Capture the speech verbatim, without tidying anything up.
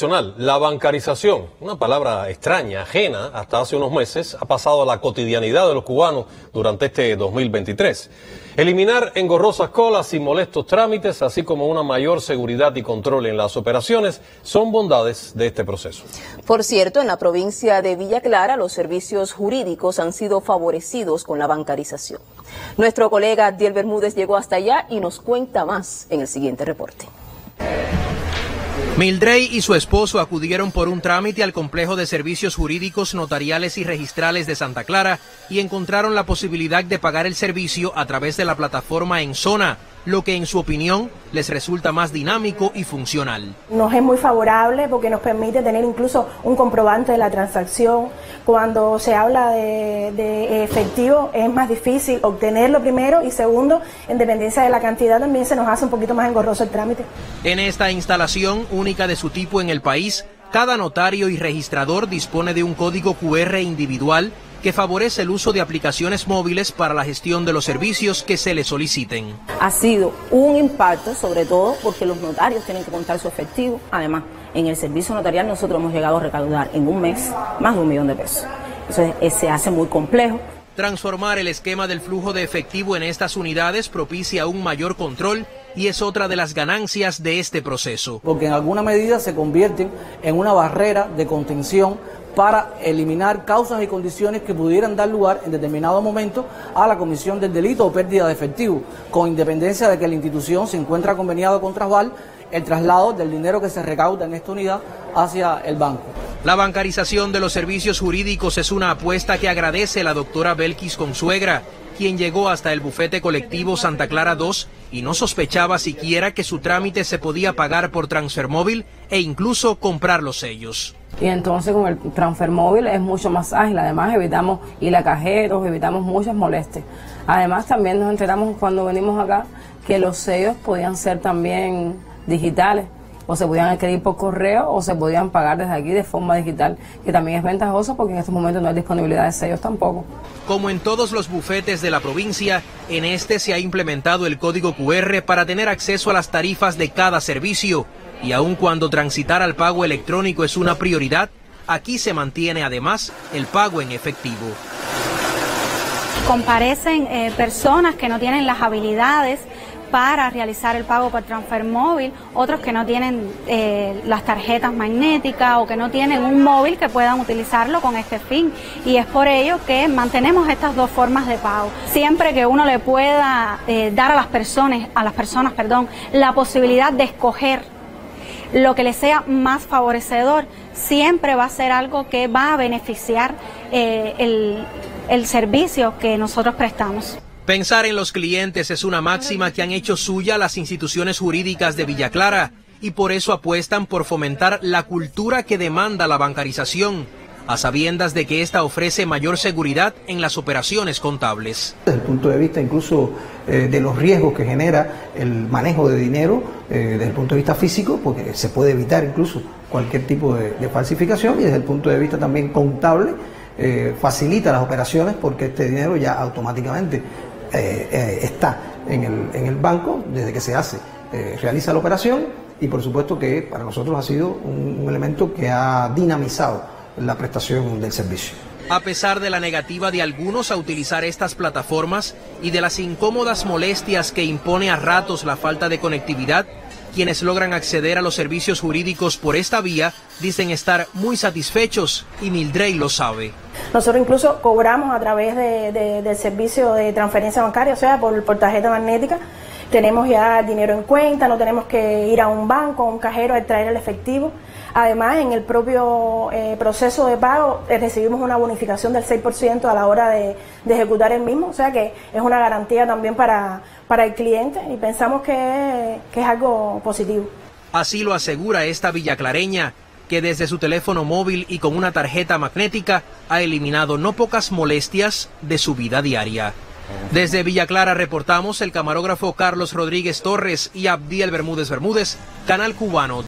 La bancarización, una palabra extraña, ajena hasta hace unos meses, ha pasado a la cotidianidad de los cubanos durante este dos mil veintitrés. Eliminar engorrosas colas y molestos trámites, así como una mayor seguridad y control en las operaciones, son bondades de este proceso. Por cierto, en la provincia de Villa Clara, los servicios jurídicos han sido favorecidos con la bancarización. Nuestro colega Abdiel Bermúdez llegó hasta allá y nos cuenta más en el siguiente reporte. Mildrey y su esposo acudieron por un trámite al complejo de servicios jurídicos, notariales y registrales de Santa Clara y encontraron la posibilidad de pagar el servicio a través de la plataforma En Zona, lo que en su opinión les resulta más dinámico y funcional. Nos es muy favorable porque nos permite tener incluso un comprobante de la transacción. Cuando se habla de, de efectivo es más difícil obtenerlo primero y segundo, en dependencia de la cantidad también se nos hace un poquito más engorroso el trámite. En esta instalación única de su tipo en el país, cada notario y registrador dispone de un código cu erre individual que favorece el uso de aplicaciones móviles para la gestión de los servicios que se le soliciten. Ha sido un impacto, sobre todo porque los notarios tienen que contar su efectivo. Además, en el servicio notarial nosotros hemos llegado a recaudar en un mes más de un millón de pesos. Entonces, se hace muy complejo. Transformar el esquema del flujo de efectivo en estas unidades propicia un mayor control y es otra de las ganancias de este proceso. Porque en alguna medida se convierten en una barrera de contención para eliminar causas y condiciones que pudieran dar lugar en determinado momento a la comisión del delito o pérdida de efectivo, con independencia de que la institución se encuentra conveniado con Trasval el traslado del dinero que se recauda en esta unidad hacia el banco. La bancarización de los servicios jurídicos es una apuesta que agradece la doctora Belkis Consuegra, quien llegó hasta el bufete colectivo Santa Clara dos y no sospechaba siquiera que su trámite se podía pagar por transfer móvil e incluso comprar los sellos. Y entonces con el transfer móvil es mucho más ágil, además evitamos ir a cajeros, evitamos muchas molestias. Además también nos enteramos cuando venimos acá que los sellos podían ser también digitales, o se podían adquirir por correo o se podían pagar desde aquí de forma digital, que también es ventajoso porque en estos momentos no hay disponibilidad de sellos tampoco. Como en todos los bufetes de la provincia, en este se ha implementado el código cu erre para tener acceso a las tarifas de cada servicio. Y aun cuando transitar al pago electrónico es una prioridad, aquí se mantiene además el pago en efectivo. Comparecen eh, personas que no tienen las habilidades para realizar el pago por transfer móvil, otros que no tienen eh, las tarjetas magnéticas o que no tienen un móvil que puedan utilizarlo con este fin. Y es por ello que mantenemos estas dos formas de pago. Siempre que uno le pueda eh, dar a las personas, a las personas, perdón, la posibilidad de escoger lo que les sea más favorecedor, siempre va a ser algo que va a beneficiar eh, el, el servicio que nosotros prestamos. Pensar en los clientes es una máxima que han hecho suya las instituciones jurídicas de Villa Clara y por eso apuestan por fomentar la cultura que demanda la bancarización, a sabiendas de que esta ofrece mayor seguridad en las operaciones contables. Desde el punto de vista incluso eh, de los riesgos que genera el manejo de dinero, eh, desde el punto de vista físico, porque se puede evitar incluso cualquier tipo de, de falsificación, y desde el punto de vista también contable, eh, facilita las operaciones porque este dinero ya automáticamente eh, eh, está en el, en el banco desde que se hace, eh, realiza la operación, y por supuesto que para nosotros ha sido un, un elemento que ha dinamizado la prestación del servicio. A pesar de la negativa de algunos a utilizar estas plataformas y de las incómodas molestias que impone a ratos la falta de conectividad, quienes logran acceder a los servicios jurídicos por esta vía dicen estar muy satisfechos y Mildrey lo sabe. Nosotros incluso cobramos a través de, de, del servicio de transferencia bancaria, o sea, por, por tarjeta magnética. Tenemos ya el dinero en cuenta, no tenemos que ir a un banco, a un cajero a extraer el efectivo. Además, en el propio eh, proceso de pago eh, recibimos una bonificación del seis por ciento a la hora de, de ejecutar el mismo, o sea que es una garantía también para, para el cliente y pensamos que, que es algo positivo. Así lo asegura esta villaclareña, que desde su teléfono móvil y con una tarjeta magnética ha eliminado no pocas molestias de su vida diaria. Desde Villa Clara reportamos el camarógrafo Carlos Rodríguez Torres y Abdiel Bermúdez Bermúdez, Canal Cubano.